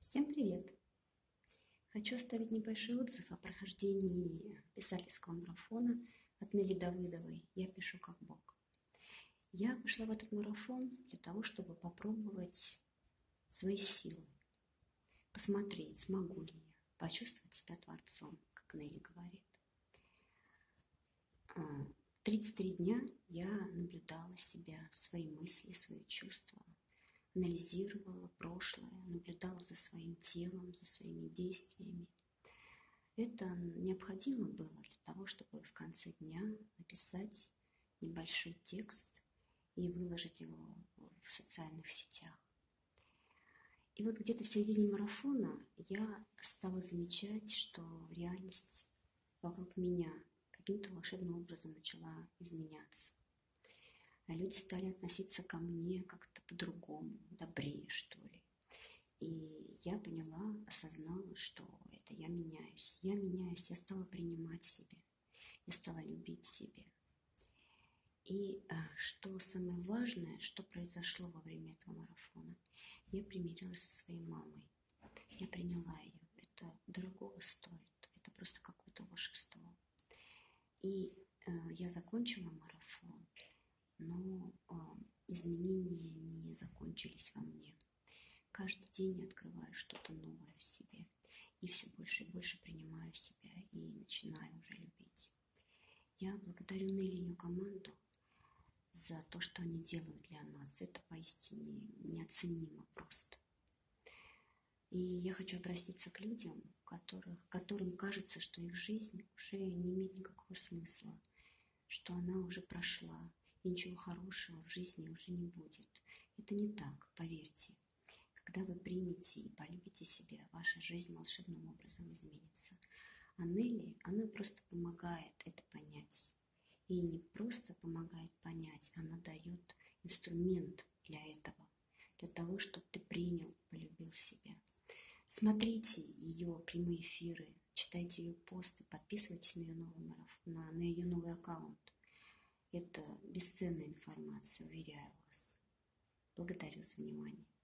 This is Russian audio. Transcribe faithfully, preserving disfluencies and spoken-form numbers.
Всем привет! Хочу оставить небольшой отзыв о прохождении писательского марафона от Нелли Давыдовой «Я пишу как Бог». Я пошла в этот марафон для того, чтобы попробовать свои силы, посмотреть, смогу ли я почувствовать себя творцом, как Нелли говорит. тридцать три дня я наблюдала себя, свои мысли, свои чувства, анализировала прошлое, наблюдала за своим телом, за своими действиями. Это необходимо было для того, чтобы в конце дня написать небольшой текст и выложить его в социальных сетях. И вот где-то в середине марафона я стала замечать, что реальность вокруг меня каким-то волшебным образом начала изменяться. А люди стали относиться ко мне как-то по-другому, добрее, что ли. И я поняла, осознала, что это я меняюсь. Я меняюсь, я стала принимать себя, я стала любить себя. И а, что самое важное, что произошло во время этого марафона, я примирилась со своей мамой. Я приняла ее. Это дорогого стоит. Это просто какое-то волшебство. И а, я закончила марафон. Но э, изменения не закончились во мне. Каждый день я открываю что-то новое в себе. И все больше и больше принимаю себя и начинаю уже любить. Я благодарю Нелли и ее команду за то, что они делают для нас. Это поистине неоценимо просто. И я хочу обратиться к людям, которых, которым кажется, что их жизнь уже не имеет никакого смысла, что она уже прошла, и ничего хорошего в жизни уже не будет. Это не так, поверьте. Когда вы примете и полюбите себя, ваша жизнь волшебным образом изменится. А Нелли, она просто помогает это понять. И не просто помогает понять, она дает инструмент для этого, для того, чтобы ты принял, полюбил себя. Смотрите ее прямые эфиры, читайте ее посты, подписывайтесь на ее новый марафон, на, на ее новый аккаунт. Это бесценная информация, уверяю вас. Благодарю за внимание.